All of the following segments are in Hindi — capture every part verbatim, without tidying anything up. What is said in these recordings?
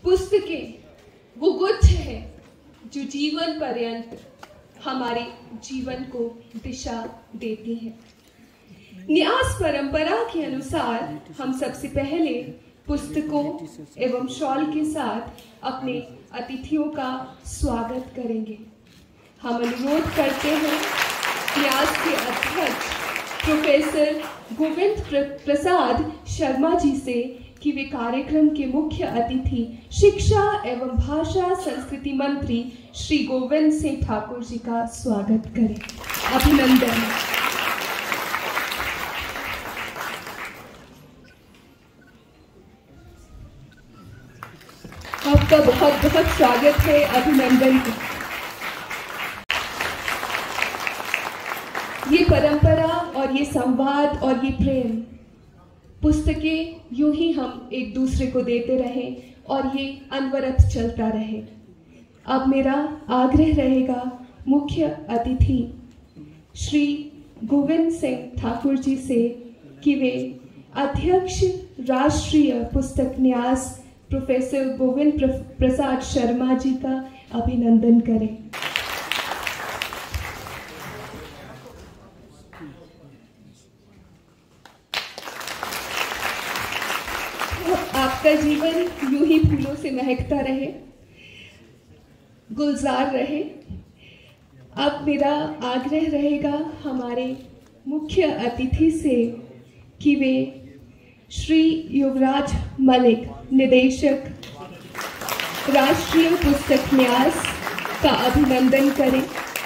पुस्तकें वो गुच्छ है जो जीवन पर्यंत हमारे जीवन को दिशा देती है। न्यास परंपरा के अनुसार हम सबसे पहले पुस्तकों एवं शॉल के साथ अपने अतिथियों का स्वागत करेंगे। हम अनुरोध करते हैं न्यास के अध्यक्ष प्रोफेसर गोविंद प्रसाद शर्मा जी से कि वे कार्यक्रम के मुख्य अतिथि शिक्षा एवं भाषा संस्कृति मंत्री श्री गोविंद सिंह ठाकुर जी का स्वागत करें। अभिनंदन। आपका बहुत बहुत स्वागत है, अभिनंदन। ये परंपरा और ये संवाद और ये प्रेम, पुस्तकें यूं ही हम एक दूसरे को देते रहें और ये अनवरत चलता रहे। अब मेरा आग्रह रहेगा मुख्य अतिथि श्री गोविंद सिंह ठाकुर जी से कि वे अध्यक्ष राष्ट्रीय पुस्तक न्यास प्रोफेसर गोविंद प्रसाद शर्मा जी का अभिनंदन करें। आपका जीवन यूं ही फूलों से महकता रहे, गुलजार रहे। अब मेरा आग्रह रहेगा हमारे मुख्य अतिथि से कि वे श्री युवराज मलिक निदेशक राष्ट्रीय पुस्तक न्यास का अभिनंदन करें।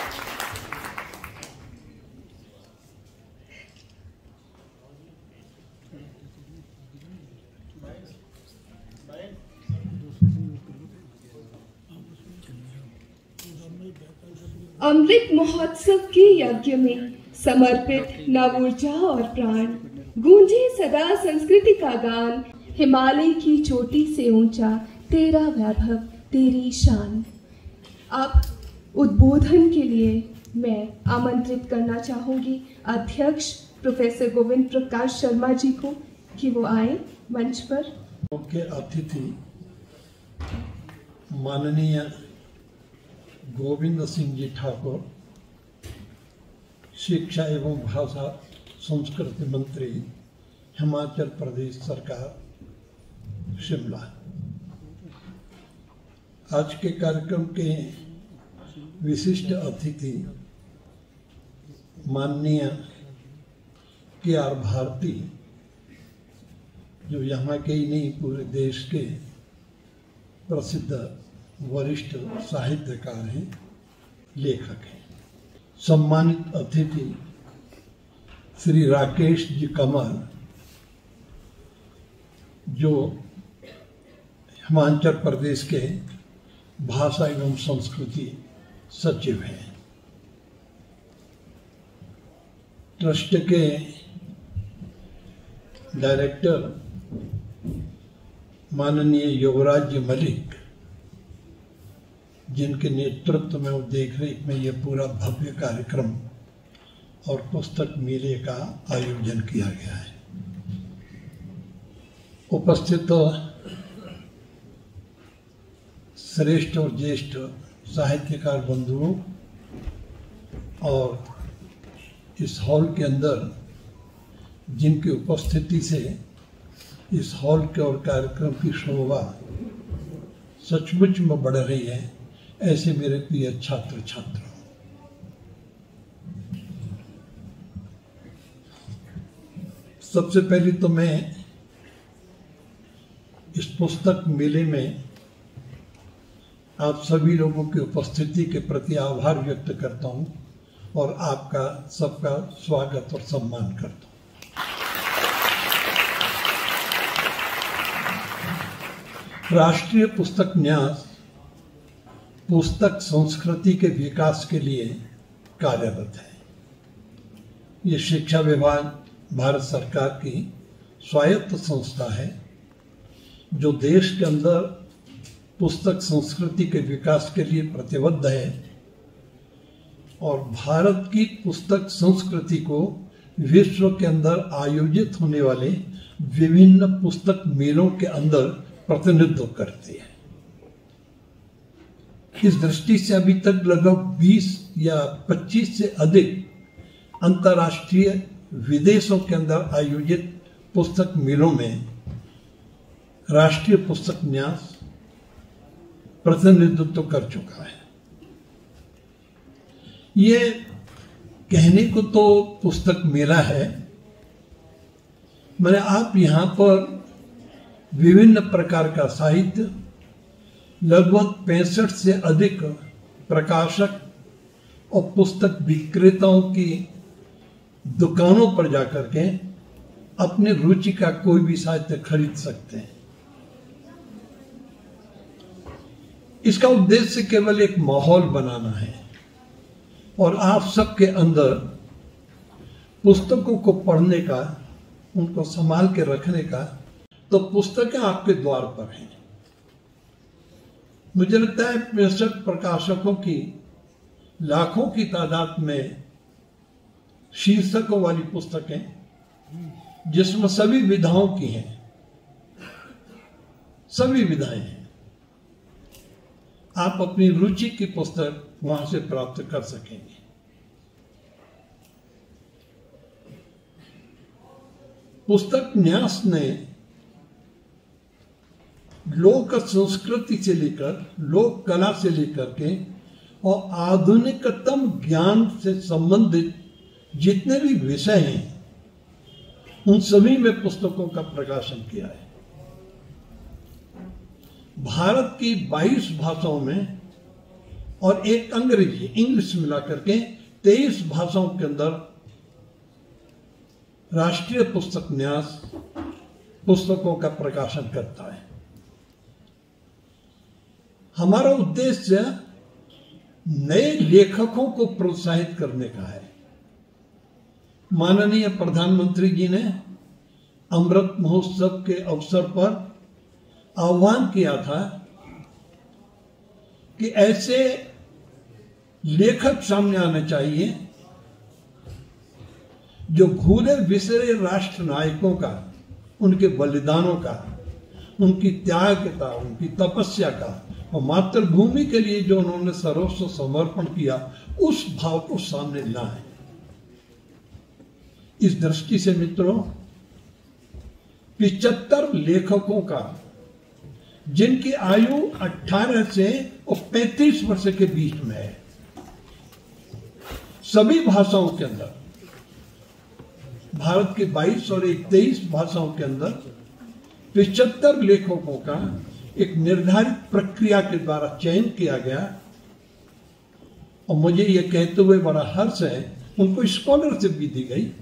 अमृत महोत्सव के यज्ञ में समर्पित नव ऊर्जा और प्राण, गूंजे सदा संस्कृति का गान। हिमालय की चोटी से ऊंचा तेरा वैभव तेरी शान। अब उद्बोधन के लिए मैं आमंत्रित करना चाहूंगी अध्यक्ष प्रोफेसर गोविंद प्रकाश शर्मा जी को कि वो आए मंच पर। मुख्य अतिथि माननीय गोविंद सिंह जी ठाकुर, शिक्षा एवं भाषा संस्कृति मंत्री, हिमाचल प्रदेश सरकार, शिमला। आज के कार्यक्रम के विशिष्ट अतिथि माननीय के आर भारती, जो यहाँ के ही नहीं पूरे देश के प्रसिद्ध वरिष्ठ साहित्यकार हैं, लेखक हैं। सम्मानित अतिथि श्री राकेश जी कमल, जो हिमाचल प्रदेश के भाषा एवं संस्कृति सचिव हैं। ट्रस्ट के डायरेक्टर माननीय युवराज मलिक, जिनके नेतृत्व में और देखरेख में ये पूरा भव्य कार्यक्रम और पुस्तक मेले का आयोजन किया गया है। उपस्थित श्रेष्ठ और ज्येष्ठ साहित्यकार बंधुओं और इस हॉल के अंदर जिनकी उपस्थिति से इस हॉल के और कार्यक्रम की शोभा सचमुच में बढ़ रही है, ऐसे मेरे प्रिय छात्र छात्राओं, सबसे पहले तो मैं इस पुस्तक मेले में आप सभी लोगों की उपस्थिति के प्रति आभार व्यक्त करता हूं और आपका सबका स्वागत और सम्मान करता हूं। राष्ट्रीय पुस्तक न्यास पुस्तक संस्कृति के विकास के लिए कार्यरत है। ये शिक्षा विभाग भारत सरकार की स्वायत्त संस्था है जो देश के अंदर पुस्तक संस्कृति के विकास के लिए प्रतिबद्ध है और भारत की पुस्तक संस्कृति को विश्व के अंदर आयोजित होने वाले विभिन्न पुस्तक मेलों के अंदर प्रतिनिधित्व करती है। इस दृष्टि से अभी तक लगभग बीस या पच्चीस से अधिक अंतर्राष्ट्रीय विदेशों के अंदर आयोजित पुस्तक मेलों में राष्ट्रीय पुस्तक न्यास प्रतिनिधित्व कर चुका है। ये कहने को तो पुस्तक मेला है, मैंने आप यहाँ पर विभिन्न प्रकार का साहित्य, लगभग पैंसठ से अधिक प्रकाशक और पुस्तक विक्रेताओं की दुकानों पर जाकर के अपने रुचि का कोई भी साहित्य खरीद सकते हैं। इसका उद्देश्य केवल एक माहौल बनाना है और आप सबके अंदर पुस्तकों को पढ़ने का, उनको संभाल के रखने का, तो पुस्तकें आपके द्वार पर हैं। मुझे लगता है पैंसठ प्रकाशकों की लाखों की तादाद में शीर्षकों वाली पुस्तकें, जिसमें सभी विधाओं की हैं, सभी विधाएं हैं। आप अपनी रुचि की पुस्तक वहां से प्राप्त कर सकेंगे। पुस्तक न्यास ने लोक संस्कृति से लेकर, लोक कला से लेकर के और आधुनिकतम ज्ञान से संबंधित जितने भी विषय हैं, उन सभी में पुस्तकों का प्रकाशन किया है। भारत की बाईस भाषाओं में और एक अंग्रेजी, इंग्लिश मिलाकर के तेईस भाषाओं के अंदर राष्ट्रीय पुस्तक न्यास पुस्तकों का प्रकाशन करता है। हमारा उद्देश्य नए लेखकों को प्रोत्साहित करने का है। माननीय प्रधानमंत्री जी ने अमृत महोत्सव के अवसर पर आह्वान किया था कि ऐसे लेखक सामने आने चाहिए जो भूले बिसरे राष्ट्र नायकों का, उनके बलिदानों का, उनकी त्याग का, उनकी तपस्या का और मातृभूमि के लिए जो उन्होंने सर्वस्व समर्पण किया, उस भाव को सामने लाए। इस दृष्टि से मित्रों, पिचहत्तर लेखकों का, जिनकी आयु अठारह से और पैंतीस वर्ष के बीच में है, सभी भाषाओं के अंदर, भारत के बाईस और एक तेईस भाषाओं के अंदर पिचहत्तर लेखकों का एक निर्धारित प्रक्रिया के द्वारा चयन किया गया। और मुझे यह कहते हुए बड़ा हर्ष है, उनको स्कॉलरशिप भी दी गई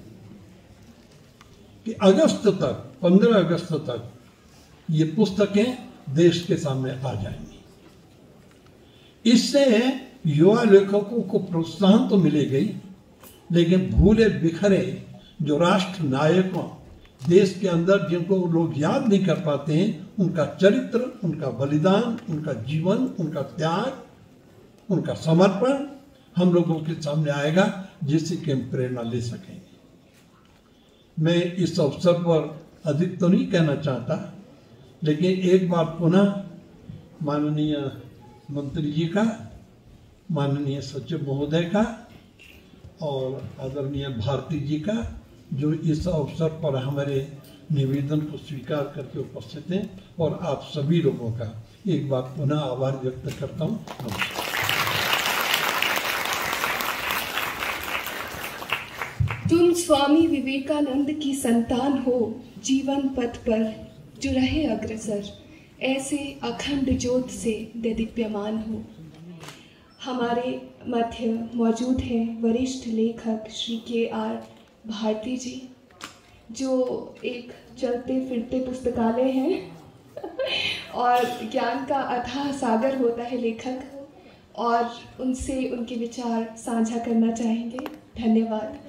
कि अगस्त तक, पंद्रह अगस्त तक ये पुस्तकें देश के सामने आ जाएंगी। इससे युवा लेखकों को प्रोत्साहन तो मिलेगी, लेकिन भूले बिखरे जो राष्ट्र नायकों, देश के अंदर जिनको लोग याद नहीं कर पाते हैं, उनका चरित्र, उनका बलिदान, उनका जीवन, उनका त्याग, उनका समर्पण हम लोगों के सामने आएगा, जिससे कि हम प्रेरणा ले सकेंगे। मैं इस अवसर पर अधिक तो नहीं कहना चाहता, लेकिन एक बार पुनः माननीय मंत्री जी का, माननीय सचिव महोदय का और आदरणीय भारती जी का, जो इस अवसर पर हमारे निवेदन को स्वीकार करके उपस्थित हैं, और आप सभी लोगों का एक बार पुनः आभार व्यक्त करता हूँ। नमस्कार। तुम स्वामी विवेकानंद की संतान हो, जीवन पथ पर जो रहे अग्रसर, ऐसे अखंड ज्योत से दीप्यमान हो। हमारे मध्य मौजूद हैं वरिष्ठ लेखक श्री के आर भारती जी, जो एक चलते फिरते पुस्तकालय हैं और ज्ञान का अथाह सागर होता है लेखक, और उनसे उनके विचार साझा करना चाहेंगे। धन्यवाद।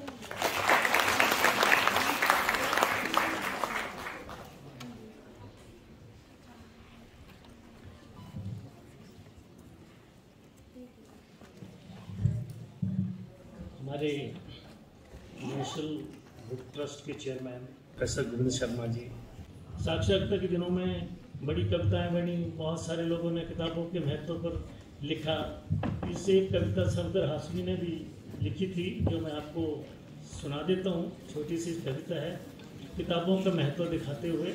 हमारे नेशनल बुक ट्रस्ट के चेयरमैन प्रोफेसर गोविंद शर्मा जी, साक्षरता के दिनों में बड़ी कविताएं बनी, बहुत सारे लोगों ने किताबों के महत्व पर लिखा। इसे एक कविता सरदार हाशमी ने भी लिखी थी, जो मैं आपको सुना देता हूँ। छोटी सी कविता है, किताबों का महत्व दिखाते हुए।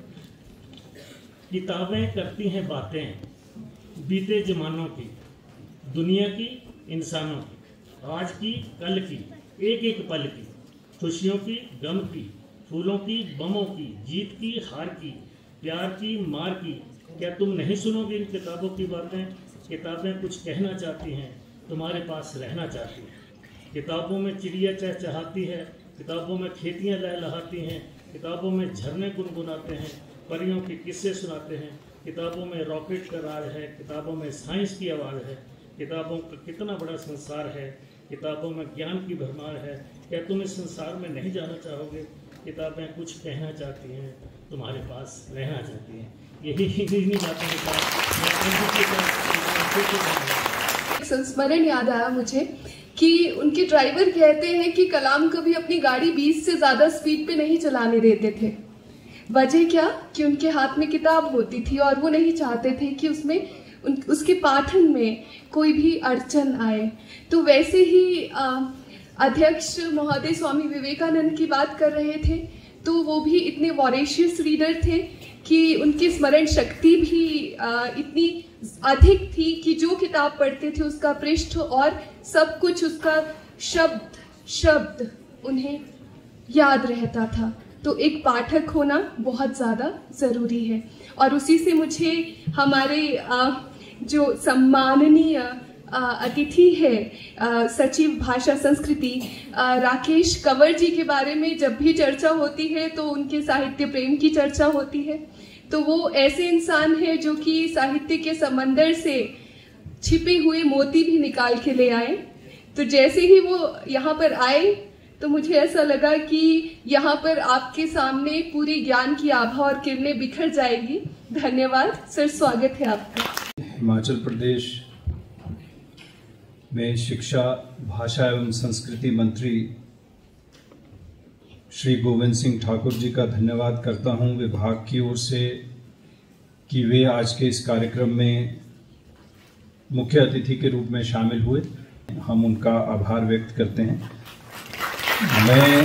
किताबें करती हैं बातें बीते जमानों की, दुनिया की, इंसानों की, आज की, कल की, एक एक पल की, खुशियों की, गम की, फूलों की, बमों की, जीत की, हार की, प्यार की, मार की। क्या तुम नहीं सुनोगे इन किताबों की बातें? किताबें कुछ कहना चाहती हैं, तुम्हारे पास रहना चाहती हैं। किताबों में चिड़िया चहचहाती है, किताबों में खेतियाँ लहलहाती हैं, किताबों में झरने गुनगुनाते हैं, परियों के किस्से सुनाते हैं। किताबों में रॉकेट का राज है, किताबों में साइंस की आवाज़ है। किताबों का कितना बड़ा संसार है, किताबों में ज्ञान की भरमार है। क्या तुम इस संसार में नहीं जाना चाहोगे? किताबें कुछ कहना चाहती हैं, तुम्हारे पास रहना चाहती हैं। यही इन्हीं बातों के साथ संस्मरण याद आया मुझे कि उनके ड्राइवर कहते हैं कि कलाम कभी अपनी गाड़ी बीस से ज़्यादा स्पीड पे नहीं चलाने देते थे। वजह क्या? कि उनके हाथ में किताब होती थी और वो नहीं चाहते थे कि उसमें उन उसके पाठन में कोई भी अड़चन आए। तो वैसे ही आ, अध्यक्ष महोदय स्वामी विवेकानंद की बात कर रहे थे, तो वो भी इतने वॉरेशियस रीडर थे कि उनकी स्मरण शक्ति भी आ, इतनी अधिक थी कि जो किताब पढ़ते थे उसका पृष्ठ और सब कुछ, उसका शब्द शब्द उन्हें याद रहता था। तो एक पाठक होना बहुत ज़्यादा ज़रूरी है। और उसी से मुझे हमारे आ, जो सम्माननीय अतिथि है आ, सचिव भाषा संस्कृति आ, राकेश कंवर जी के बारे में जब भी चर्चा होती है तो उनके साहित्य प्रेम की चर्चा होती है। तो वो ऐसे इंसान है जो कि साहित्य के समंदर से छिपे हुए मोती भी निकाल के ले आए। तो जैसे ही वो यहाँ पर आए तो मुझे ऐसा लगा कि यहाँ पर आपके सामने पूरी ज्ञान की आभा और किरणें बिखर जाएगी। धन्यवाद सर, स्वागत है आपका। हिमाचल प्रदेश में शिक्षा, भाषा एवं संस्कृति मंत्री श्री गोविंद सिंह ठाकुर जी का धन्यवाद करता हूं विभाग की ओर से कि वे आज के इस कार्यक्रम में मुख्य अतिथि के रूप में शामिल हुए। हम उनका आभार व्यक्त करते हैं। मैं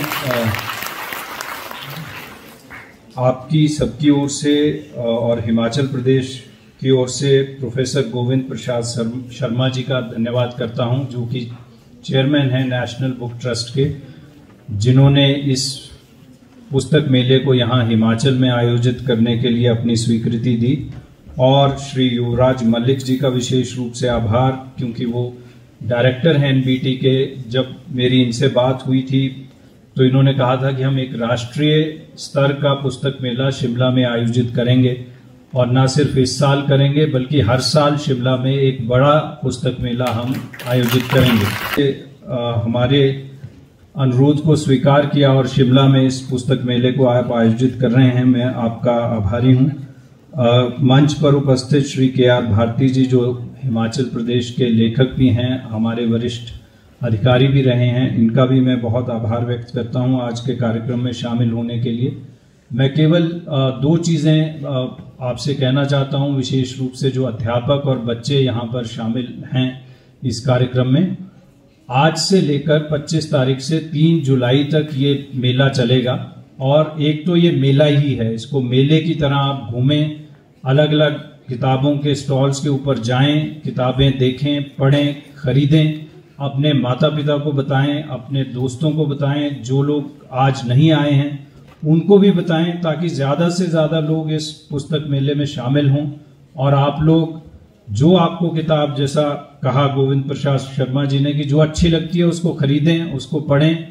आपकी सबकी ओर से और हिमाचल प्रदेश की ओर से प्रोफेसर गोविंद प्रसाद शर्मा जी का धन्यवाद करता हूं, जो कि चेयरमैन हैं नेशनल बुक ट्रस्ट के, जिन्होंने इस पुस्तक मेले को यहां हिमाचल में आयोजित करने के लिए अपनी स्वीकृति दी। और श्री युवराज मलिक जी का विशेष रूप से आभार, क्योंकि वो डायरेक्टर हैं एनबीटी के। जब मेरी इनसे बात हुई थी तो इन्होंने कहा था कि हम एक राष्ट्रीय स्तर का पुस्तक मेला शिमला में आयोजित करेंगे, और न सिर्फ इस साल करेंगे बल्कि हर साल शिमला में एक बड़ा पुस्तक मेला हम आयोजित करेंगे। आ, हमारे अनुरोध को स्वीकार किया और शिमला में इस पुस्तक मेले को आप आयोजित कर रहे हैं, मैं आपका आभारी हूं। मंच पर उपस्थित श्री के आर भारती जी, जो हिमाचल प्रदेश के लेखक भी हैं, हमारे वरिष्ठ अधिकारी भी रहे हैं, इनका भी मैं बहुत आभार व्यक्त करता हूं आज के कार्यक्रम में शामिल होने के लिए। मैं केवल दो चीज़ें आपसे कहना चाहता हूं, विशेष रूप से जो अध्यापक और बच्चे यहाँ पर शामिल हैं इस कार्यक्रम में। आज से लेकर पच्चीस तारीख से तीन जुलाई तक ये मेला चलेगा, और एक तो ये मेला ही है, इसको मेले की तरह आप घूमें, अलग अलग किताबों के स्टॉल्स के ऊपर जाएं, किताबें देखें, पढ़ें, खरीदें, अपने माता पिता को बताएं, अपने दोस्तों को बताएं, जो लोग आज नहीं आए हैं उनको भी बताएं, ताकि ज़्यादा से ज़्यादा लोग इस पुस्तक मेले में शामिल हों। और आप लोग जो आपको किताब, जैसा कहा गोविंद प्रसाद शर्मा जी ने, कि जो अच्छी लगती है उसको खरीदें, उसको पढ़ें।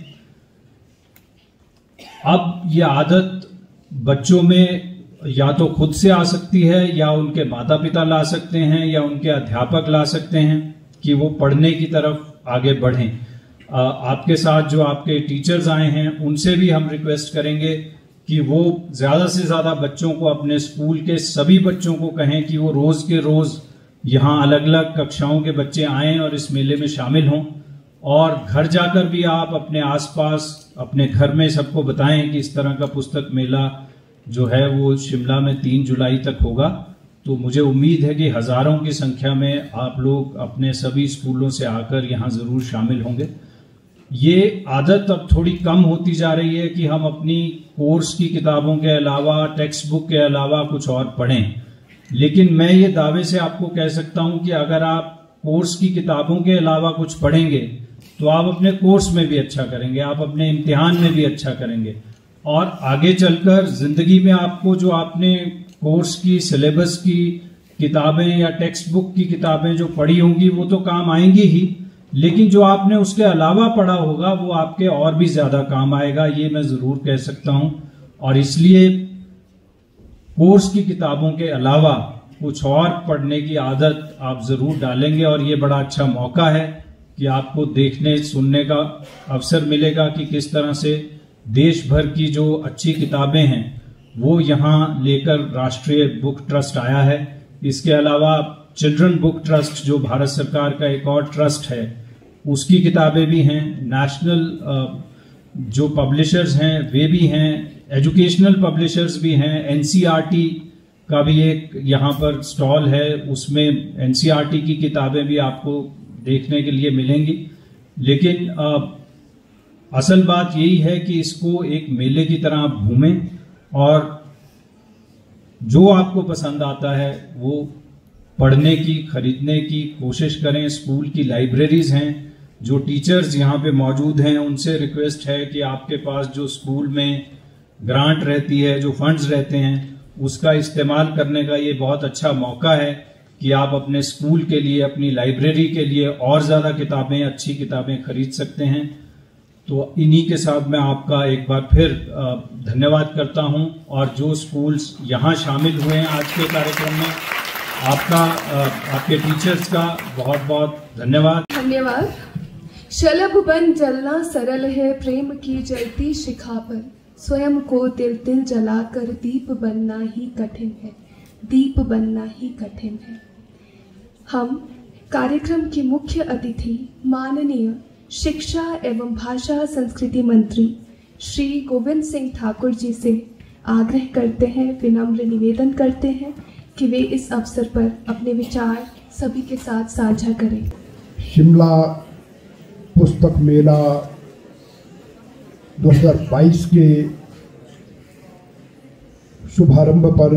अब ये आदत बच्चों में या तो खुद से आ सकती है, या उनके माता पिता ला सकते हैं, या उनके अध्यापक ला सकते हैं कि वो पढ़ने की तरफ आगे बढ़ें। आपके साथ जो आपके टीचर्स आए हैं उनसे भी हम रिक्वेस्ट करेंगे कि वो ज़्यादा से ज़्यादा बच्चों को, अपने स्कूल के सभी बच्चों को कहें कि वो रोज़ के रोज़ यहाँ अलग अलग कक्षाओं के बच्चे आएं और इस मेले में शामिल हों। और घर जाकर भी आप अपने आसपास, अपने घर में सबको बताएं कि इस तरह का पुस्तक मेला जो है वो शिमला में तीन जुलाई तक होगा। तो मुझे उम्मीद है कि हज़ारों की संख्या में आप लोग अपने सभी स्कूलों से आकर यहाँ ज़रूर शामिल होंगे। ये आदत अब थोड़ी कम होती जा रही है कि हम अपनी कोर्स की किताबों के अलावा, टेक्स्ट बुक के अलावा कुछ और पढ़ें, लेकिन मैं ये दावे से आपको कह सकता हूँ कि अगर आप कोर्स की किताबों के अलावा कुछ पढ़ेंगे तो आप अपने कोर्स में भी अच्छा करेंगे, आप अपने इम्तिहान में भी अच्छा करेंगे, और आगे चलकर ज़िंदगी में आपको जो आपने कोर्स की, सिलेबस की किताबें या टेक्स्ट बुक की किताबें जो पढ़ी होंगी वो तो काम आएंगी ही, लेकिन जो आपने उसके अलावा पढ़ा होगा वो आपके और भी ज़्यादा काम आएगा, ये मैं ज़रूर कह सकता हूँ। और इसलिए कोर्स की किताबों के अलावा कुछ और पढ़ने की आदत आप ज़रूर डालेंगे, और ये बड़ा अच्छा मौका है कि आपको देखने सुनने का अवसर मिलेगा कि किस तरह से देश भर की जो अच्छी किताबें हैं वो यहाँ लेकर राष्ट्रीय बुक ट्रस्ट आया है। इसके अलावा चिल्ड्रन बुक ट्रस्ट जो भारत सरकार का एक और ट्रस्ट है, उसकी किताबें भी हैं, नेशनल जो पब्लिशर्स हैं वे भी हैं, एजुकेशनल पब्लिशर्स भी हैं, एनसीईआरटी का भी एक यहाँ पर स्टॉल है, उसमें एनसीईआरटी की किताबें भी आपको देखने के लिए मिलेंगी। लेकिन आ, असल बात यही है कि इसको एक मेले की तरह आप घूमें और जो आपको पसंद आता है वो पढ़ने की, खरीदने की कोशिश करें। स्कूल की लाइब्रेरीज हैं, जो टीचर्स यहाँ पे मौजूद हैं उनसे रिक्वेस्ट है कि आपके पास जो स्कूल में ग्रांट रहती है, जो फंड्स रहते हैं, उसका इस्तेमाल करने का ये बहुत अच्छा मौका है कि आप अपने स्कूल के लिए, अपनी लाइब्रेरी के लिए और ज़्यादा किताबें, अच्छी किताबें खरीद सकते हैं। तो इन्हीं के साथ मैं आपका एक बार फिर धन्यवाद करता हूं, और जो स्कूल्स यहाँ शामिल हुए हैं आज के कार्यक्रम में, आपका, आपके टीचर्स का बहुत बहुत धन्यवाद। धन्यवाद। शलभ बन जलना सरल है, प्रेम की जलती शिखा पर स्वयं को तिल तिल जलाकर दीप बनना ही कठिन है, दीप बनना ही कठिन है। हम कार्यक्रम के मुख्य अतिथि माननीय शिक्षा एवं भाषा संस्कृति मंत्री श्री गोविंद सिंह ठाकुर जी से आग्रह करते हैं, विनम्र निवेदन करते हैं कि वे इस अवसर पर अपने विचार सभी के साथ साझा करें। शिमला पुस्तक मेला दो हज़ार बाईस के शुभारंभ पर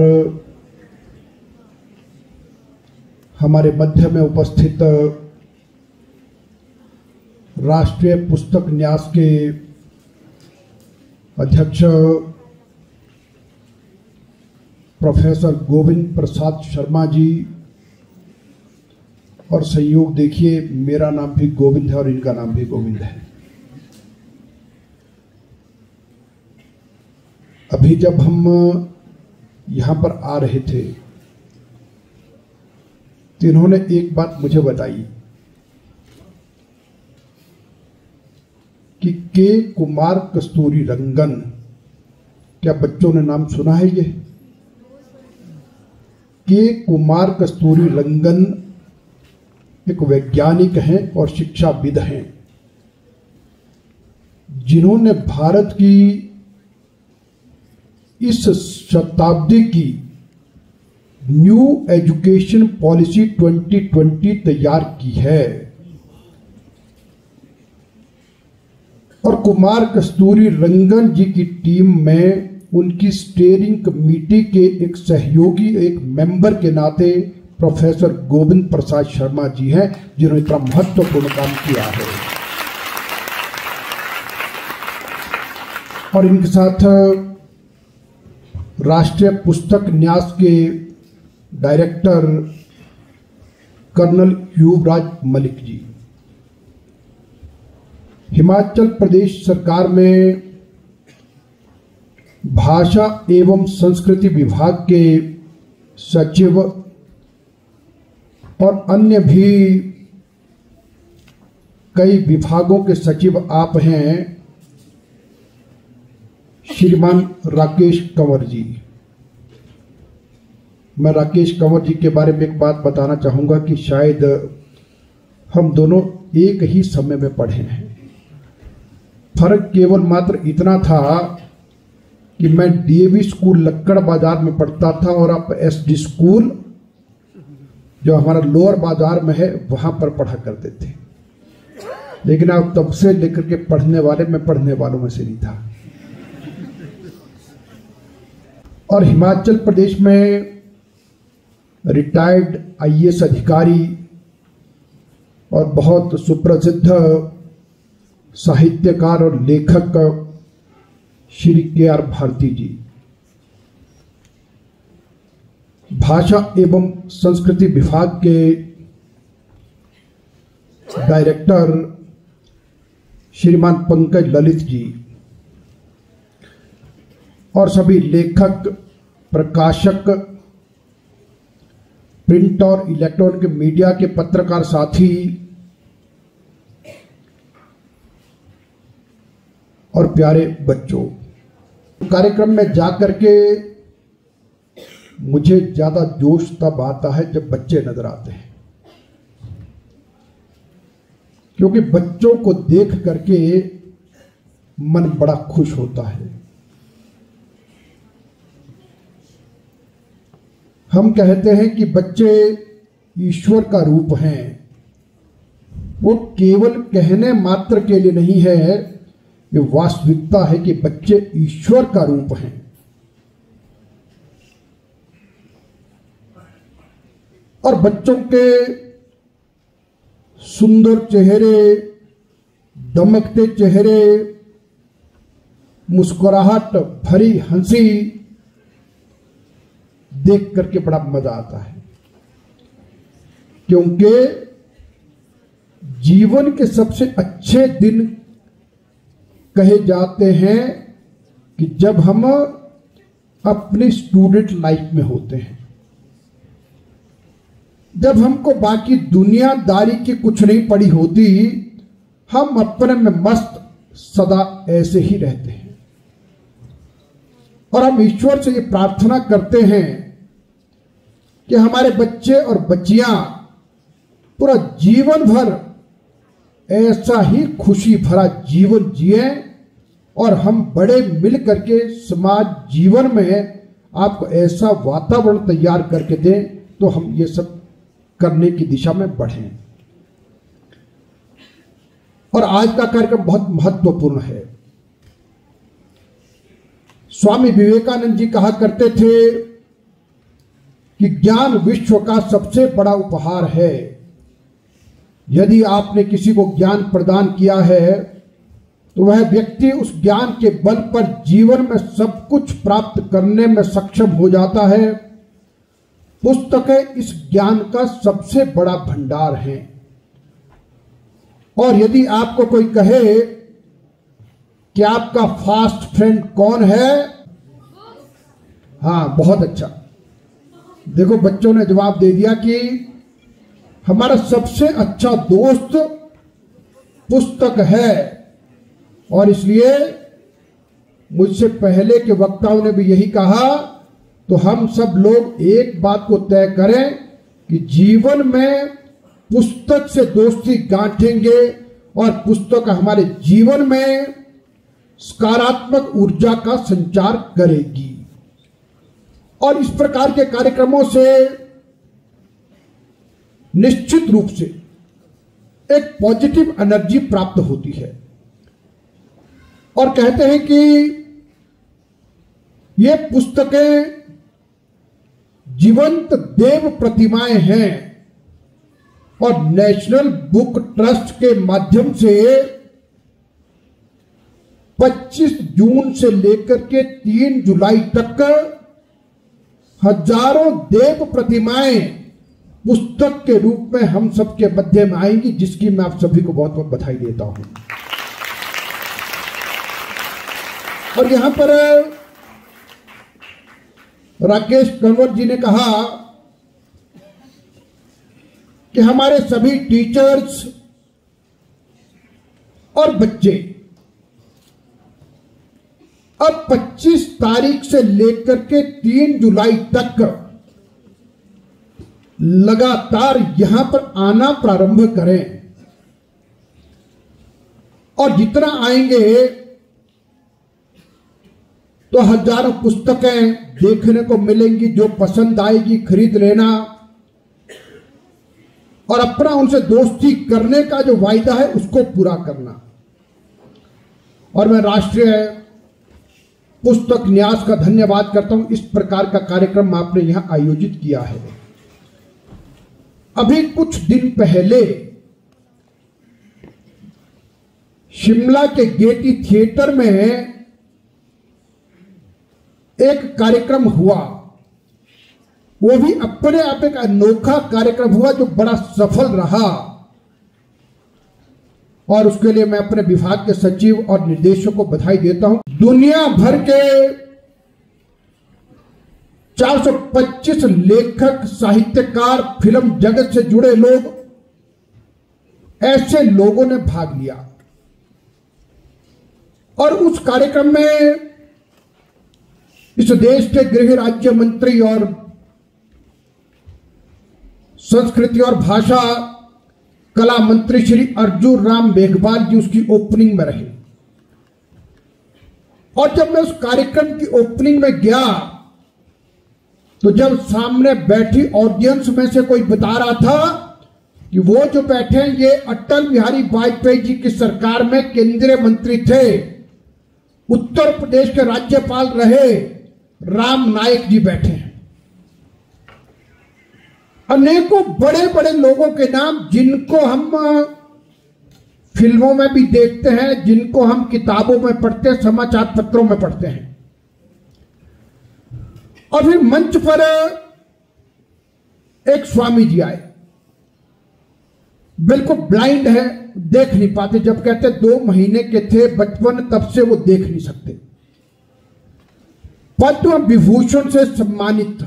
हमारे मध्य में उपस्थित राष्ट्रीय पुस्तक न्यास के अध्यक्ष प्रोफेसर गोविंद प्रसाद शर्मा जी, और संयोग देखिए मेरा नाम भी गोविंद है और इनका नाम भी गोविंद है। अभी जब हम यहाँ पर आ रहे थे तो इन्होंने एक बात मुझे बताई कि के कुमार कस्तूरी रंगन, क्या बच्चों ने नाम सुना है? ये के कुमार कस्तूरी रंगन एक वैज्ञानिक हैं और शिक्षाविद हैं, जिन्होंने भारत की इस शताब्दी की न्यू एजुकेशन पॉलिसी दो हज़ार बीस तैयार की है। और कुमार कस्तूरी रंगन जी की टीम में उनकी स्टीयरिंग कमेटी के एक सहयोगी, एक मेंबर के नाते प्रोफेसर गोविंद प्रसाद शर्मा जी हैं, जिन्होंने इतना महत्वपूर्ण काम किया है। और इनके साथ राष्ट्रीय पुस्तक न्यास के डायरेक्टर कर्नल युवराज मलिक जी, हिमाचल प्रदेश सरकार में भाषा एवं संस्कृति विभाग के सचिव और अन्य भी कई विभागों के सचिव आप हैं श्रीमान राकेश कंवर जी। मैं राकेश कंवर जी के बारे में एक बात बताना चाहूँगा कि शायद हम दोनों एक ही समय में पढ़े हैं। फर्क केवल मात्र इतना था कि मैं डीएवी स्कूल लक्कड़ बाजार में पढ़ता था और आप एसडी स्कूल जो हमारा लोअर बाजार में है वहां पर पढ़ा करते थे, लेकिन अब तब से लेकर के पढ़ने वाले मैं पढ़ने वालों में से नहीं था। और हिमाचल प्रदेश में रिटायर्ड आई ए एस अधिकारी और बहुत सुप्रसिद्ध साहित्यकार और लेखक श्री के आर भारती जी, भाषा एवं संस्कृति विभाग के डायरेक्टर श्रीमान पंकज ललित जी और सभी लेखक, प्रकाशक, प्रिंट और इलेक्ट्रॉनिक मीडिया के पत्रकार साथी और प्यारे बच्चों, कार्यक्रम में जाकर के मुझे ज्यादा जोश तब आता है जब बच्चे नजर आते हैं, क्योंकि बच्चों को देख करके मन बड़ा खुश होता है। हम कहते हैं कि बच्चे ईश्वर का रूप हैं। वो केवल कहने मात्र के लिए नहीं है, ये वास्तविकता है कि बच्चे ईश्वर का रूप हैं। और बच्चों के सुंदर चेहरे, दमकते चेहरे, मुस्कुराहट भरी हंसी देख करके बड़ा मजा आता है, क्योंकि जीवन के सबसे अच्छे दिन कहे जाते हैं कि जब हम अपनी स्टूडेंट लाइफ में होते हैं, जब हमको बाकी दुनियादारी की कुछ नहीं पड़ी होती, हम अपने में मस्त सदा ऐसे ही रहते हैं। और हम ईश्वर से ये प्रार्थना करते हैं कि हमारे बच्चे और बच्चियां पूरा जीवन भर ऐसा ही खुशी भरा जीवन जिए और हम बड़े मिल करके समाज जीवन में आपको ऐसा वातावरण तैयार करके दें तो हम ये सब करने की दिशा में बढ़ें। और आज का कार्यक्रम बहुत महत्वपूर्ण है। स्वामी विवेकानंद जी कहा करते थे कि ज्ञान विश्व का सबसे बड़ा उपहार है। यदि आपने किसी को ज्ञान प्रदान किया है तो वह व्यक्ति उस ज्ञान के बल पर जीवन में सब कुछ प्राप्त करने में सक्षम हो जाता है। पुस्तकें इस ज्ञान का सबसे बड़ा भंडार है। और यदि आपको कोई कहे कि आपका फास्ट फ्रेंड कौन है, हाँ बहुत अच्छा, देखो बच्चों ने जवाब दे दिया कि हमारा सबसे अच्छा दोस्त पुस्तक है। और इसलिए मुझसे पहले के वक्ताओं ने भी यही कहा, तो हम सब लोग एक बात को तय करें कि जीवन में पुस्तक से दोस्ती गांठेंगे और पुस्तक हमारे जीवन में सकारात्मक ऊर्जा का संचार करेगी। और इस प्रकार के कार्यक्रमों से निश्चित रूप से एक पॉजिटिव एनर्जी प्राप्त होती है। और कहते हैं कि ये पुस्तकें जीवंत देव प्रतिमाएं हैं और नेशनल बुक ट्रस्ट के माध्यम से पच्चीस जून से लेकर के तीन जुलाई तक हजारों देव प्रतिमाएं पुस्तक के रूप में हम सबके मध्य में आएंगी, जिसकी मैं आप सभी को बहुत बहुत बधाई देता हूं। और यहां पर राकेश कंवर जी ने कहा कि हमारे सभी टीचर्स और बच्चे अब पच्चीस तारीख से लेकर के तीन जुलाई तक लगातार यहां पर आना प्रारंभ करें। और जितना आएंगे तो हजारों पुस्तकें देखने को मिलेंगी, जो पसंद आएगी खरीद लेना। और अपना उनसे दोस्ती करने का जो वायदा है उसको पूरा करना। और मैं राष्ट्रीय पुस्तक न्यास का धन्यवाद करता हूं, इस प्रकार का कार्यक्रम आपने यहां आयोजित किया है। अभी कुछ दिन पहले शिमला के गेटी थिएटर में एक कार्यक्रम हुआ, वो भी अपने आप एक अनोखा कार्यक्रम हुआ जो बड़ा सफल रहा, और उसके लिए मैं अपने विभाग के सचिव और निर्देशक को बधाई देता हूं। दुनिया भर के चार सौ पच्चीस लेखक, साहित्यकार, फिल्म जगत से जुड़े लोग, ऐसे लोगों ने भाग लिया। और उस कार्यक्रम में इस देश के गृह राज्य मंत्री और संस्कृति और भाषा कला मंत्री श्री अर्जुन राम मेघवाल जी उसकी ओपनिंग में रहे। और जब मैं उस कार्यक्रम की ओपनिंग में गया तो जब सामने बैठी ऑडियंस में से कोई बता रहा था कि वो जो बैठे हैं ये अटल बिहारी वाजपेयी जी की सरकार में केंद्रीय मंत्री थे, उत्तर प्रदेश के राज्यपाल रहे राम नाईक जी बैठे हैं। अनेकों बड़े बड़े लोगों के नाम जिनको हम फिल्मों में भी देखते हैं, जिनको हम किताबों में पढ़ते हैं, समाचार पत्रों में पढ़ते हैं। और फिर मंच पर एक स्वामी जी आए, बिल्कुल ब्लाइंड है, देख नहीं पाते। जब कहते दो महीने के थे बचपन, तब से वो देख नहीं सकते। पद्म विभूषण से सम्मानित,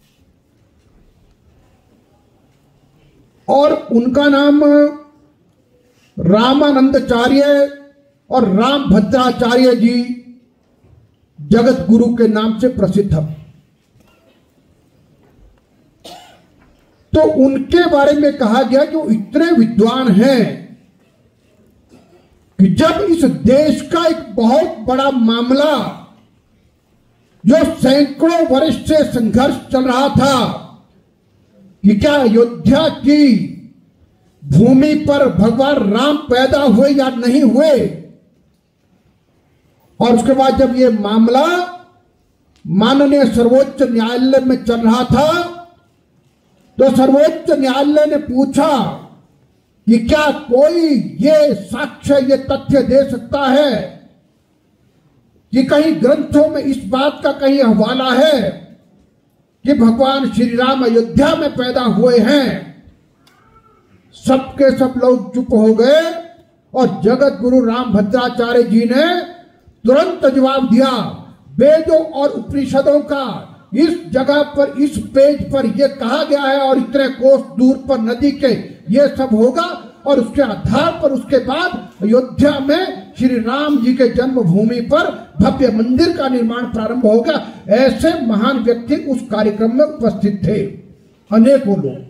और उनका नाम रामानंदाचार्य और राम भद्राचार्य जी जगत गुरु के नाम से प्रसिद्ध है। तो उनके बारे में कहा गया कि वो इतने विद्वान हैं कि जब इस देश का एक बहुत बड़ा मामला जो सैकड़ों वर्ष से संघर्ष चल रहा था कि क्या अयोध्या की भूमि पर भगवान राम पैदा हुए या नहीं हुए, और उसके बाद जब ये मामला माननीय सर्वोच्च न्यायालय में चल रहा था तो सर्वोच्च न्यायालय ने पूछा कि क्या कोई ये साक्ष्य, ये तथ्य दे सकता है कि कहीं ग्रंथों में इस बात का कहीं हवाला है कि भगवान श्री राम अयोध्या में पैदा हुए हैं। सबके सब लोग चुप हो गए और जगत गुरु राम भद्राचार्य जी ने तुरंत जवाब दिया, वेदों और उपनिषदों का इस जगह पर, इस पेज पर यह कहा गया है और इतने कोस दूर पर नदी के ये सब होगा, और उसके आधार पर उसके बाद अयोध्या में श्री राम जी के जन्मभूमि पर भव्य मंदिर का निर्माण प्रारंभ होगा। ऐसे महान व्यक्ति उस कार्यक्रम में उपस्थित थे, अनेकों लोग।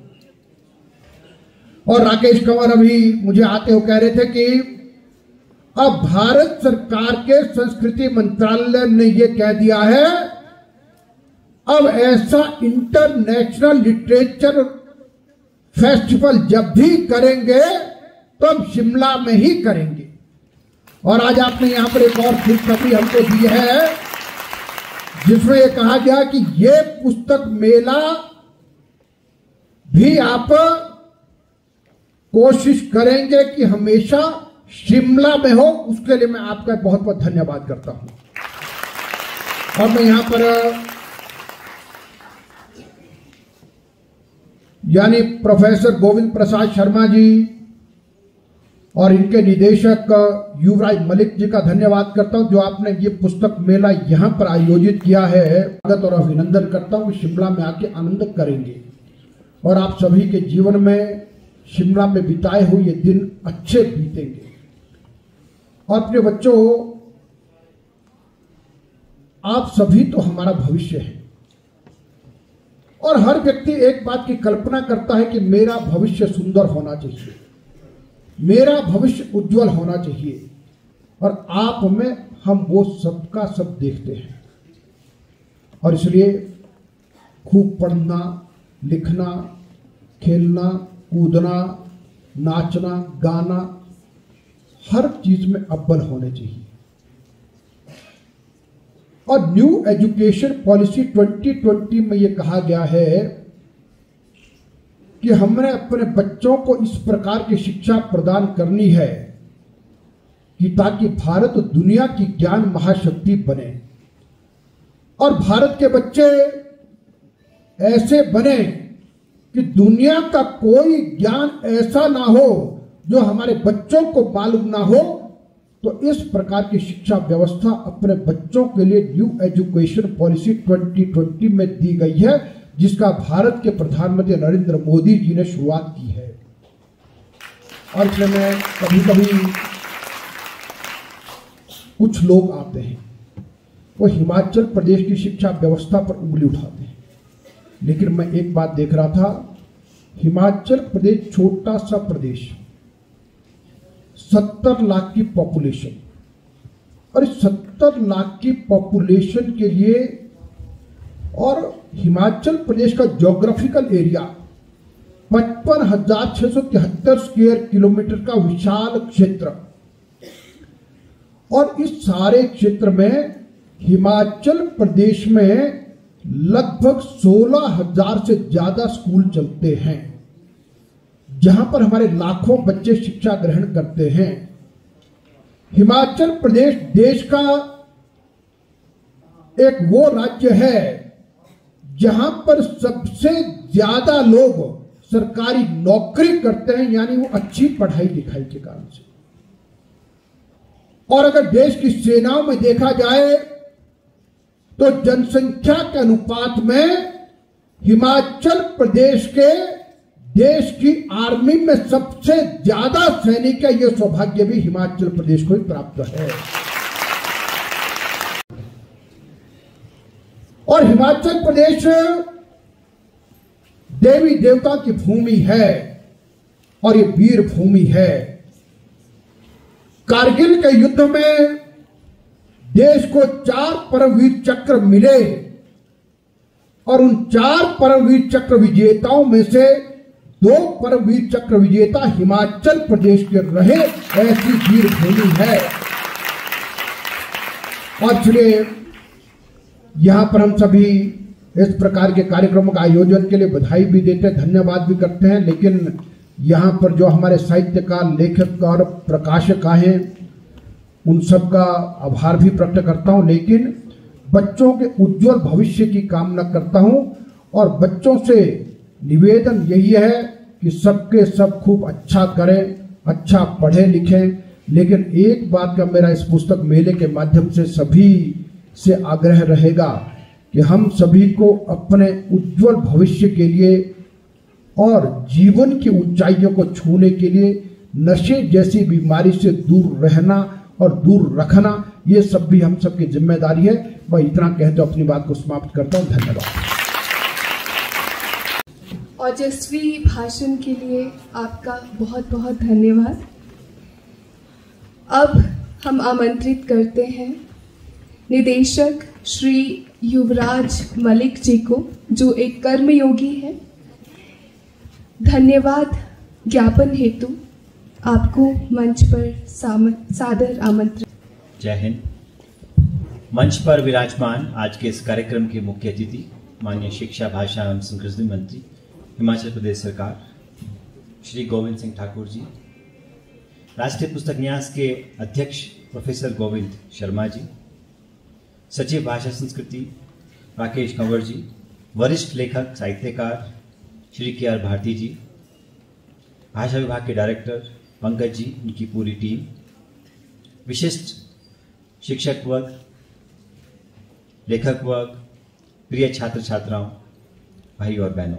और राकेश कंवर अभी मुझे आते हुए कह रहे थे कि अब भारत सरकार के संस्कृति मंत्रालय ने यह कह दिया है अब ऐसा इंटरनेशनल लिटरेचर फेस्टिवल जब भी करेंगे तो हम शिमला में ही करेंगे। और आज आपने यहां पर एक और खुशखबरी हमको दी है जिसमें यह कहा गया कि ये पुस्तक मेला भी आप कोशिश करेंगे कि हमेशा शिमला में हो। उसके लिए मैं आपका बहुत बहुत धन्यवाद करता हूं। और मैं यहां पर यानी प्रोफेसर गोविंद प्रसाद शर्मा जी और इनके निदेशक युवराज मलिक जी का धन्यवाद करता हूं जो आपने ये पुस्तक मेला यहां पर आयोजित किया है। स्वागत और अभिनंदन करता हूं। शिमला में आके आनंद करेंगे और आप सभी के जीवन में शिमला में बिताए हुए ये दिन अच्छे बीतेंगे। और अपने बच्चों, आप सभी तो हमारा भविष्य है और हर व्यक्ति एक बात की कल्पना करता है कि मेरा भविष्य सुंदर होना चाहिए, मेरा भविष्य उज्जवल होना चाहिए, और आप में हम वो सबका सब देखते हैं। और इसलिए खूब पढ़ना, लिखना, खेलना कूदना, नाचना, गाना, हर चीज में अव्वल होने चाहिए। और new education policy twenty twenty में यह कहा गया है कि हमने अपने बच्चों को इस प्रकार की शिक्षा प्रदान करनी है कि ताकि भारत दुनिया की ज्ञान महाशक्ति बने और भारत के बच्चे ऐसे बने कि दुनिया का कोई ज्ञान ऐसा ना हो जो हमारे बच्चों को मालूम ना हो। तो इस प्रकार की शिक्षा व्यवस्था अपने बच्चों के लिए new education policy twenty twenty में दी गई है, जिसका भारत के प्रधानमंत्री नरेंद्र मोदी जी ने शुरुआत की है। और इसमें मैं कभी कभी कुछ लोग आते हैं, वो हिमाचल प्रदेश की शिक्षा व्यवस्था पर उंगली उठाते हैं, लेकिन मैं एक बात देख रहा था, हिमाचल प्रदेश छोटा सा प्रदेश, सत्तर लाख की पॉपुलेशन, और इस सत्तर लाख की पॉपुलेशन के लिए और हिमाचल प्रदेश का ज्योग्राफिकल एरिया पचपन हजार छह सौ तिहत्तर स्क्वायर किलोमीटर का विशाल क्षेत्र, और इस सारे क्षेत्र में हिमाचल प्रदेश में लगभग सोलह हजार से ज्यादा स्कूल चलते हैं, जहां पर हमारे लाखों बच्चे शिक्षा ग्रहण करते हैं। हिमाचल प्रदेश देश का एक वो राज्य है जहां पर सबसे ज्यादा लोग सरकारी नौकरी करते हैं, यानी वो अच्छी पढ़ाई लिखाई के कारण से। और अगर देश की सेनाओं में देखा जाए तो जनसंख्या के अनुपात में हिमाचल प्रदेश के देश की आर्मी में सबसे ज्यादा सैनिक है। यह सौभाग्य भी हिमाचल प्रदेश को ही प्राप्त है। और हिमाचल प्रदेश देवी देवता की भूमि है और ये वीर भूमि है। कारगिल के युद्ध में देश को चार परमवीर चक्र मिले और उन चार परमवीर चक्र विजेताओं में से दो परमवीर चक्र विजेता हिमाचल प्रदेश के रहे, ऐसी वीर भूमि है। और इसलिए यहां पर हम सभी इस प्रकार के कार्यक्रमों का आयोजन के लिए बधाई भी देते हैं, धन्यवाद भी करते हैं। लेकिन यहां पर जो हमारे साहित्यकार, लेखक और प्रकाशक आए हैं, उन सब का आभार भी प्रकट करता हूं। लेकिन बच्चों के उज्जवल भविष्य की कामना करता हूं और बच्चों से निवेदन यही है कि सबके सब खूब अच्छा करें, अच्छा पढ़ें लिखें। लेकिन एक बात का मेरा इस पुस्तक मेले के माध्यम से सभी से आग्रह रहेगा कि हम सभी को अपने उज्जवल भविष्य के लिए और जीवन की ऊंचाइयों को छूने के लिए नशे जैसी बीमारी से दूर रहना और दूर रखना, ये सब भी हम सबकी जिम्मेदारी है। मैं इतना कहते हुए अपनी बात को समाप्त करता हूं। धन्यवाद। ओजस्वी भाषण के लिए आपका बहुत बहुत धन्यवाद। अब हम आमंत्रित करते हैं निदेशक श्री युवराज मलिक जी को, जो एक कर्मयोगी है। धन्यवाद ज्ञापन हेतु आपको मंच पर सादर आमंत्रित। जय हिंद। मंच पर विराजमान आज के इस कार्यक्रम के मुख्य अतिथि माननीय शिक्षा, भाषा एवं संस्कृति मंत्री हिमाचल प्रदेश सरकार श्री गोविंद सिंह ठाकुर जी, राष्ट्रीय पुस्तक न्यास के अध्यक्ष प्रोफेसर गोविंद शर्मा जी, सचिव भाषा संस्कृति राकेश कंवर जी, वरिष्ठ लेखक साहित्यकार श्री के आर भारती जी, भाषा विभाग के डायरेक्टर पंकज जी, उनकी पूरी टीम, विशिष्ट शिक्षक वर्ग, लेखक वर्ग, प्रिय छात्र छात्राओं, भाई और बहनों,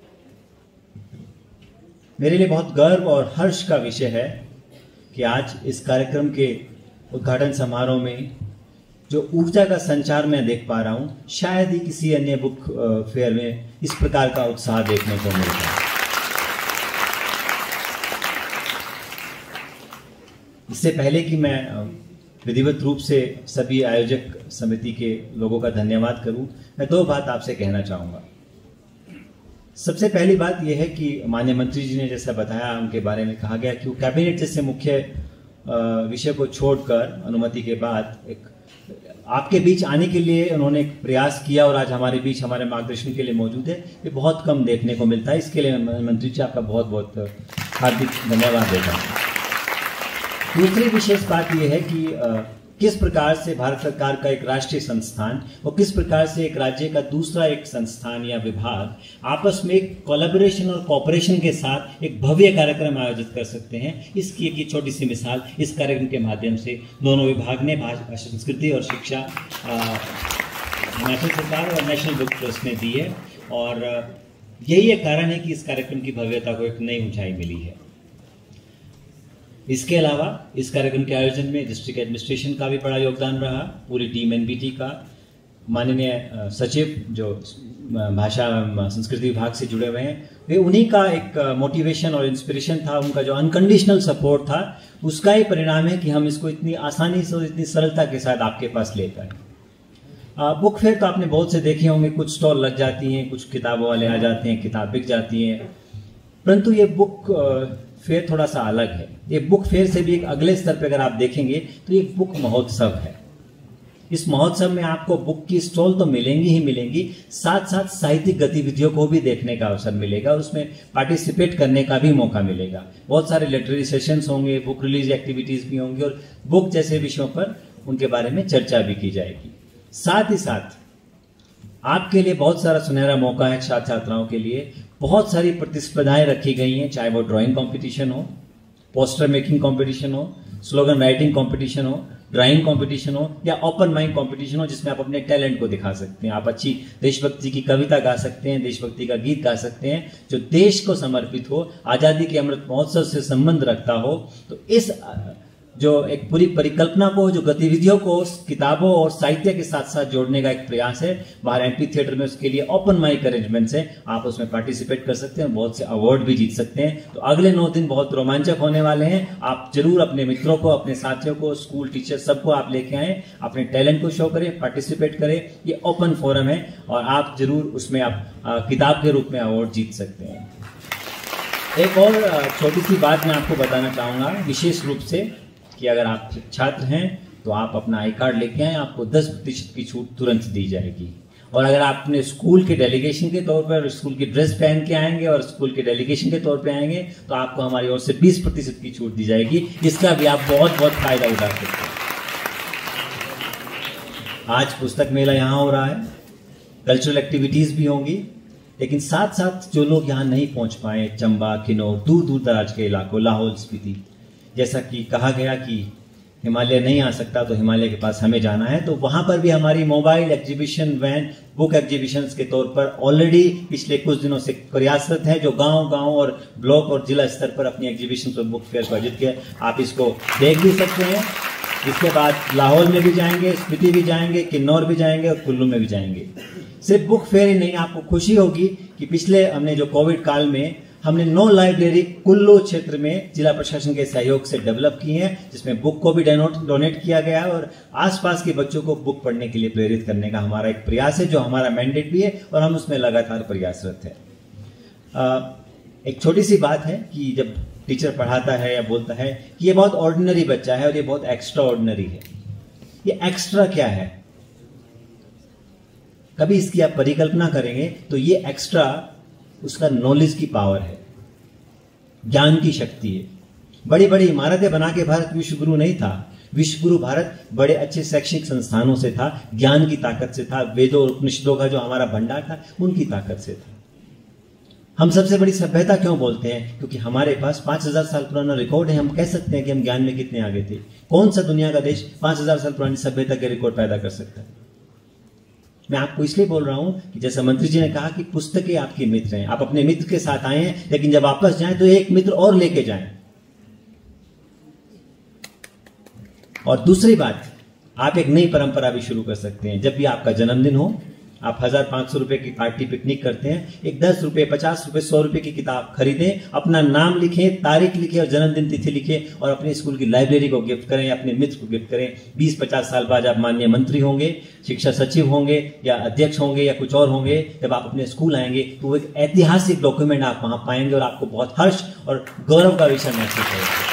मेरे लिए बहुत गर्व और हर्ष का विषय है कि आज इस कार्यक्रम के उद्घाटन समारोह में जो ऊर्जा का संचार मैं देख पा रहा हूं, शायद ही किसी अन्य बुक फेयर में इस प्रकार का उत्साह देखने को मिलता है। इससे पहले कि मैं विधिवत रूप से सभी आयोजक समिति के लोगों का धन्यवाद करूं, मैं दो बात आपसे कहना चाहूंगा। सबसे पहली बात यह है कि माननीय मंत्री जी ने जैसा बताया, उनके बारे में कहा गया कि वो कैबिनेट जैसे मुख्य विषय को छोड़कर अनुमति के बाद एक आपके बीच आने के लिए उन्होंने एक प्रयास किया और आज हमारे बीच हमारे मार्गदर्शन के लिए मौजूद है। ये बहुत कम देखने को मिलता है, इसके लिए मंत्री जी आपका बहुत बहुत हार्दिक धन्यवाद देता हूँ। दूसरी विशेष बात यह है कि किस प्रकार से भारत सरकार का एक राष्ट्रीय संस्थान और किस प्रकार से एक राज्य का दूसरा एक संस्थान या विभाग आपस में एक कोलैबोरेशन और कोऑपरेशन के साथ एक भव्य कार्यक्रम आयोजित कर सकते हैं, इसकी एक छोटी सी मिसाल इस कार्यक्रम के माध्यम से दोनों विभाग ने भाषा, संस्कृति और शिक्षा, नेशनल सरकार और नेशनल बुक ट्रस्ट ने दी है। और यही एक कारण है कि इस कार्यक्रम की भव्यता को एक नई ऊंचाई मिली है। इसके अलावा इस कार्यक्रम के आयोजन में डिस्ट्रिक्ट एडमिनिस्ट्रेशन का भी बड़ा योगदान रहा, पूरी टीम एनबीटी का, माननीय सचिव जो भाषा संस्कृति विभाग से जुड़े हुए हैं, वे उन्हीं का एक मोटिवेशन और इंस्पिरेशन था, उनका जो अनकंडीशनल सपोर्ट था, उसका ही परिणाम है कि हम इसको इतनी आसानी से और इतनी सरलता के साथ आपके पास लेकर आए। बुक फेयर तो आपने बहुत से देखे होंगे, कुछ स्टॉल लग जाती हैं, कुछ किताबों वाले आ जाते हैं, किताब बिक जाती हैं, परंतु ये बुक फेयर थोड़ा सा अलग है। ये बुक फेयर से भी एक अगले स्तर पर अगर आप देखेंगे तो ये बुक महोत्सव है। इस महोत्सव में आपको बुक की स्टॉल तो मिलेंगी ही मिलेंगी, साथ साथ साहित्यिक गतिविधियों को भी देखने का अवसर मिलेगा, उसमें पार्टिसिपेट करने का भी मौका मिलेगा। बहुत सारे लिटरेरी सेशंस होंगे, बुक रिलीज एक्टिविटीज भी होंगी और बुक जैसे विषयों पर उनके बारे में चर्चा भी की जाएगी। साथ ही साथ आपके लिए बहुत सारा सुनहरा मौका है, छात्र छात्राओं के लिए बहुत सारी प्रतिस्पर्धाएं रखी गई हैं, चाहे वो ड्राइंग कंपटीशन हो, पोस्टर मेकिंग कंपटीशन हो, स्लोगन राइटिंग कंपटीशन हो, ड्राइंग कंपटीशन हो या ओपन माइक कंपटीशन हो, जिसमें आप अपने टैलेंट को दिखा सकते हैं। आप अच्छी देशभक्ति की कविता गा सकते हैं, देशभक्ति का गीत गा सकते हैं जो देश को समर्पित हो, आज़ादी के अमृत महोत्सव से संबंध रखता हो। तो इस जो एक पूरी परिकल्पना को, जो गतिविधियों को किताबों और साहित्य के साथ साथ जोड़ने का एक प्रयास है। बाहर एमपी थिएटर में उसके लिए ओपन माइक अरेंजमेंट्स है, आप उसमें पार्टिसिपेट कर सकते हैं और बहुत से अवार्ड भी जीत सकते हैं। तो अगले नौ दिन बहुत रोमांचक होने वाले हैं। आप जरूर अपने मित्रों को, अपने साथियों को, स्कूल टीचर सबको आप लेके आए, अपने टैलेंट को शो करें, पार्टिसिपेट करें। ये ओपन फोरम है और आप जरूर उसमें आप आ, किताब के रूप में अवार्ड जीत सकते हैं। एक और छोटी सी बात मैं आपको बताना चाहूँगा विशेष रूप से कि अगर आप छात्र हैं तो आप अपना आई कार्ड लेके आए, आपको दस प्रतिशत की छूट तुरंत दी जाएगी। और अगर आप अपने स्कूल के डेलीगेशन के तौर पर स्कूल की ड्रेस पहन के आएंगे और स्कूल के डेलीगेशन के तौर पे आएंगे तो आपको हमारी ओर से बीस प्रतिशत की छूट दी जाएगी। इसका भी आप बहुत बहुत फायदा उठा सकते हैं। आज पुस्तक मेला यहाँ हो रहा है, कल्चरल एक्टिविटीज भी होंगी, लेकिन साथ साथ जो लोग यहाँ नहीं पहुंच पाए, चंबा, किन्नौर, दूर दूर दराज के इलाकों, लाहौल स्पीति, जैसा कि कहा गया कि हिमालय नहीं आ सकता तो हिमालय के पास हमें जाना है, तो वहां पर भी हमारी mobile exhibition van book exhibitions के तौर पर ऑलरेडी पिछले कुछ दिनों से प्रयासरत है, जो गांव गांव और ब्लॉक और जिला स्तर पर अपनी एग्जीबिशन और बुक फेयर को आयोजित किया। आप इसको देख भी सकते हैं। इसके बाद लाहौल में भी जाएंगे, स्पीति भी जाएंगे, किन्नौर भी जाएंगे और कुल्लू में भी जाएंगे। सिर्फ बुक फेयर ही नहीं, आपको खुशी होगी कि पिछले हमने जो कोविड काल में हमने नौ लाइब्रेरी कुल्लू क्षेत्र में जिला प्रशासन के सहयोग से डेवलप की हैं, जिसमें बुक को भी डोनेट किया गया है और आसपास के बच्चों को बुक पढ़ने के लिए प्रेरित करने का हमारा एक प्रयास है, जो हमारा मैंडेट भी है और हम उसमें लगातार प्रयासरत है। एक छोटी सी बात है कि जब टीचर पढ़ाता है या बोलता है कि ये बहुत ऑर्डिनरी बच्चा है और ये बहुत एक्स्ट्रा ऑर्डिनरी है, ये एक्स्ट्रा क्या है? कभी इसकी आप परिकल्पना करेंगे तो ये एक्स्ट्रा उसका नॉलेज की पावर है, ज्ञान की शक्ति है। बड़ी बड़ी इमारतें बना के भारत विश्व गुरु नहीं था। विश्व गुरु भारत बड़े अच्छे शैक्षणिक संस्थानों से था, ज्ञान की ताकत से था, वेदों और उपनिषदों का जो हमारा भंडार था उनकी ताकत से था। हम सबसे बड़ी सभ्यता क्यों बोलते हैं? क्योंकि हमारे पास पांच हजार साल पुराना रिकॉर्ड है। हम कह सकते हैं कि हम ज्ञान में कितने आगे थे। कौन सा दुनिया का देश पांच हजार साल पुरानी सभ्यता के रिकॉर्ड पैदा कर सकता है? मैं आपको इसलिए बोल रहा हूं कि जैसा मंत्री जी ने कहा कि पुस्तकें आपकी मित्र हैं, आप अपने मित्र के साथ आए हैं, लेकिन जब वापस जाएं तो एक मित्र और लेके जाएं। और दूसरी बात, आप एक नई परंपरा भी शुरू कर सकते हैं। जब भी आपका जन्मदिन हो, आप हजार पांच सौ रुपए की पार्टी पिकनिक करते हैं, एक दस रुपए, पचास रुपए, सौ रुपए की किताब खरीदें, अपना नाम लिखें, तारीख लिखें और जन्मदिन तिथि लिखें और अपने स्कूल की लाइब्रेरी को गिफ्ट करें, अपने मित्र को गिफ्ट करें। बीस पचास साल बाद आप माननीय मंत्री होंगे, शिक्षा सचिव होंगे या अध्यक्ष होंगे या कुछ और होंगे, जब आप अपने स्कूल आएंगे तो एक ऐतिहासिक डॉक्यूमेंट आप वहां पाएंगे और आपको बहुत हर्ष और गौरव का विषय महसूस होगा।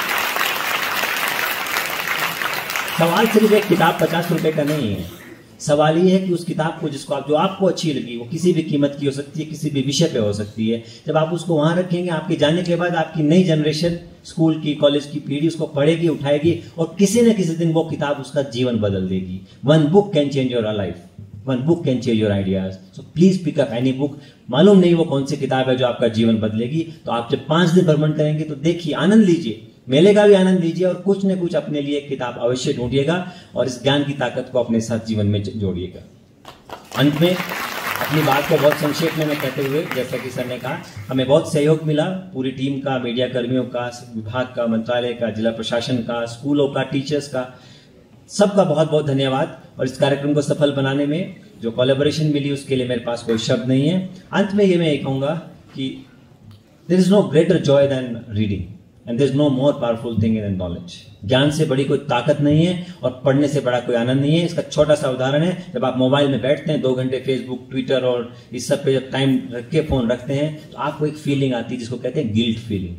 सवाल सिर्फ एक किताब पचास रुपए का नहीं है, सवाल ये है कि उस किताब को जिसको आप जो आपको अच्छी लगी, वो किसी भी कीमत की हो सकती है, किसी भी विषय पे हो सकती है, जब आप उसको वहां रखेंगे, आपके जाने के बाद आपकी नई जनरेशन, स्कूल की, कॉलेज की पीढ़ी उसको पढ़ेगी, उठाएगी और किसी न किसी दिन वो किताब उसका जीवन बदल देगी। One book can change your life, one book can change your ideas, so please pick up any book. मालूम नहीं वो कौन सी किताब है जो आपका जीवन बदलेगी, तो आप जब पांच दिन भ्रमण करेंगे तो देखिए, आनंद लीजिए, मेले का भी आनंद लीजिए और कुछ न कुछ अपने लिए किताब अवश्य ढूंढिएगा और इस ज्ञान की ताकत को अपने साथ जीवन में जोड़िएगा। अंत में अपनी बात को बहुत संक्षेप में मैं कहते हुए, जैसा कि सर ने कहा, हमें बहुत सहयोग मिला, पूरी टीम का, मीडिया कर्मियों का, विभाग का, मंत्रालय का, जिला प्रशासन का, स्कूलों का, टीचर्स का, सबका बहुत बहुत धन्यवाद। और इस कार्यक्रम को सफल बनाने में जो कोलैबोरेशन मिली उसके लिए मेरे पास कोई शब्द नहीं है। अंत में ये मैं ये कहूंगा कि there is no greater joy than reading and there is no more powerful thing in knowledge. ज्ञान से बड़ी कोई ताकत नहीं है और पढ़ने से बड़ा कोई आनंद नहीं है। इसका छोटा सा उदाहरण है, जब आप मोबाइल में बैठते हैं, दो घंटे फेसबुक, ट्विटर और इस सब पे जब टाइम रख के फोन रखते हैं, तो आपको एक फीलिंग आती है जिसको कहते हैं गिल्ट फीलिंग।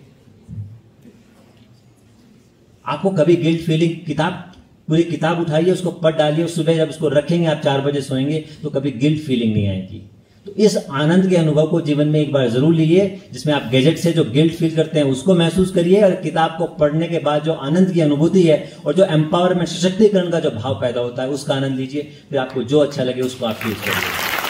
आपको कभी गिल्ट फीलिंग, किताब, पूरी किताब उठाइए, उसको पढ़ डालिए और सुबह जब उसको रखेंगे, आप चार बजे सोएंगे, तो कभी गिल्ट फीलिंग नहीं आएगी। तो इस आनंद के अनुभव को जीवन में एक बार जरूर लीजिए, जिसमें आप गैजेट से जो गिल्ट फील करते हैं उसको महसूस करिए और किताब को पढ़ने के बाद जो आनंद की अनुभूति है और जो एम्पावरमेंट, सशक्तिकरण का जो भाव पैदा होता है उसका आनंद लीजिए। फिर आपको जो अच्छा लगे उसको आप यूज करिए।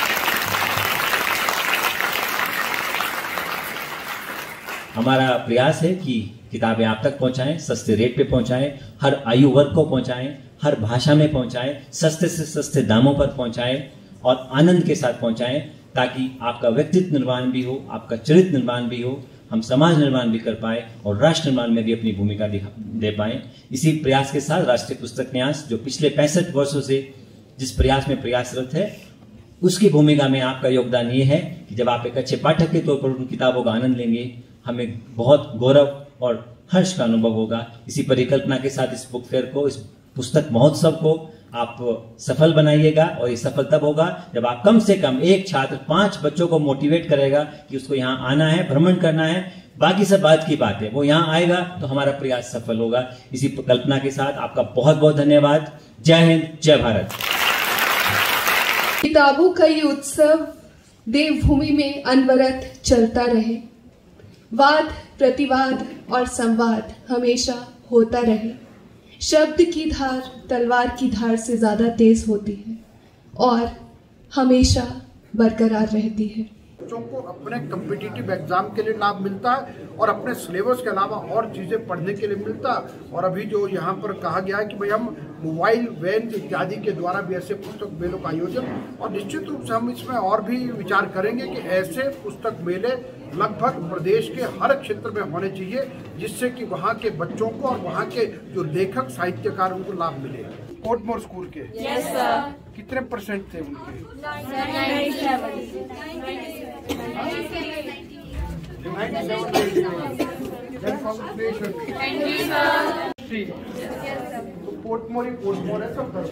हमारा प्रयास है कि किताबें आप तक पहुंचाएं, सस्ते रेट पे पहुंचाएं, हर आयु वर्ग को पहुंचाएं, हर भाषा में पहुंचाएं, सस्ते से सस्ते दामों पर पहुंचाएं और आनंद के साथ पहुंचाएं, ताकि आपका व्यक्तित्व निर्माण भी हो, आपका चरित्र निर्माण भी हो, हम समाज निर्माण भी कर पाए और राष्ट्र निर्माण में भी अपनी भूमिका दे पाए। इसी प्रयास के साथ राष्ट्रीय पुस्तक न्यास, जो पिछले पैंसठ वर्षों से जिस प्रयास में प्रयासरत है, उसकी भूमिका में आपका योगदान ये है कि जब आप एक अच्छे पाठक के तौर पर उन किताबों का आनंद लेंगे, हमें बहुत गौरव और हर्ष का अनुभव होगा। इसी परिकल्पना के साथ इस बुक फेयर को, इस पुस्तक महोत्सव को आप सफल बनाइएगा और ये सफल तब होगा जब आप कम से कम एक छात्र पांच बच्चों को मोटिवेट करेगा कि उसको यहाँ आना है, भ्रमण करना है, बाकी सब बात की बात है, वो यहाँ आएगा तो हमारा प्रयास सफल होगा। इसी कल्पना के साथ आपका बहुत बहुत धन्यवाद। जय हिंद, जय भारत। किताबों का ये उत्सव देवभूमि में अनवरत चलता रहे, वाद प्रतिवाद और संवाद हमेशा होता रहे। शब्द की धार तलवार की धार से ज्यादा तेज होती है और हमेशा बरकरार रहती है। बच्चों को अपने कम्पिटिटिव एग्जाम के लिए लाभ मिलता है और अपने सिलेबस के अलावा और चीज़ें पढ़ने के लिए मिलता है। और अभी जो यहाँ पर कहा गया है कि भाई हम मोबाइल वैन इत्यादि के द्वारा भी ऐसे पुस्तक मेलों का आयोजन, और निश्चित रूप से हम इसमें और भी विचार करेंगे कि ऐसे पुस्तक मेले लगभग प्रदेश के हर क्षेत्र में होने चाहिए, जिससे कि वहाँ के बच्चों को और वहाँ के जो लेखक साहित्यकार उनको लाभ मिले। कोटमोर स्कूल के yes, sir. कितने परसेंट थे उनके? तो पोर्टमोर ही पोर्टमोर है सब।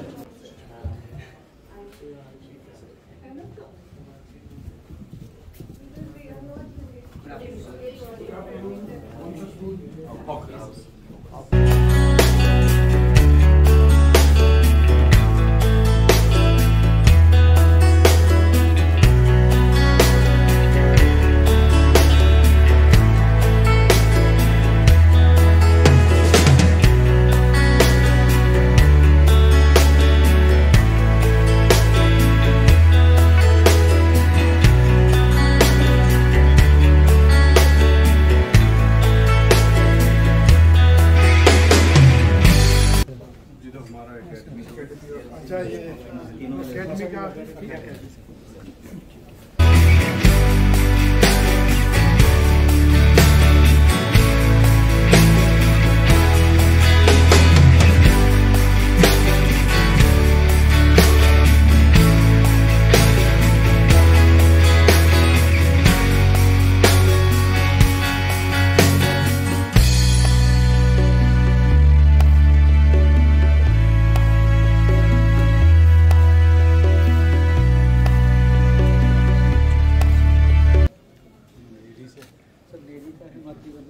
अच्छा, ये अकेडमी का ठीक है।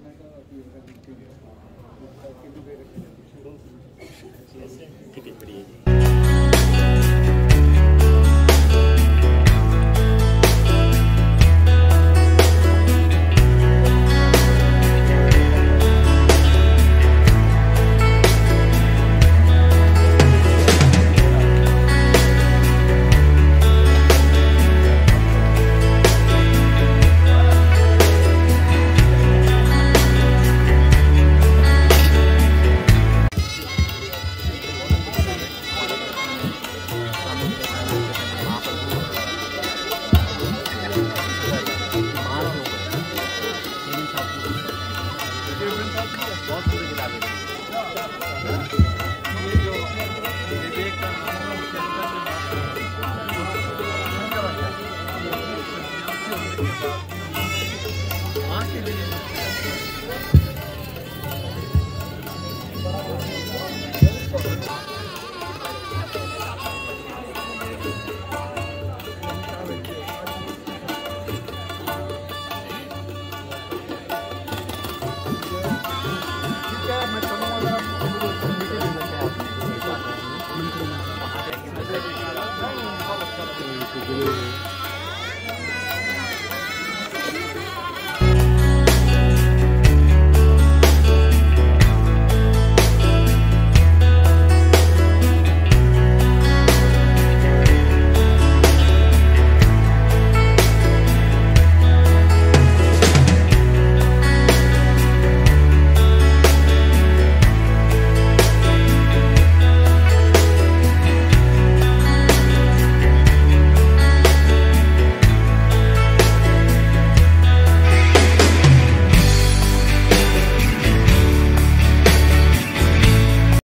ठीक है, बढ़िया जी। बहुत बुरी किताबें